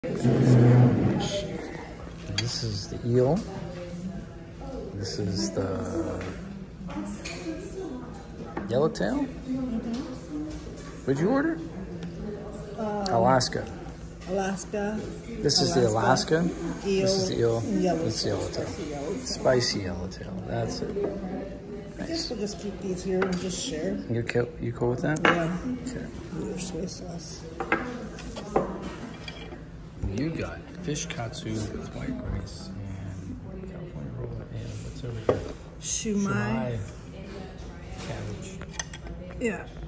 This is the eel. This is the yellowtail. What'd you order? Alaska. Alaska. This is the Alaska. Eel. This is the eel. Yellowtail. This is yellowtail. Spicy yellowtail. That's it. I guess we'll just keep these here and just share. You cool with that? Yeah. Okay. Your soy sauce. You got fish katsu with white rice and California roll and what's over here? Shumai. Cabbage. Yeah.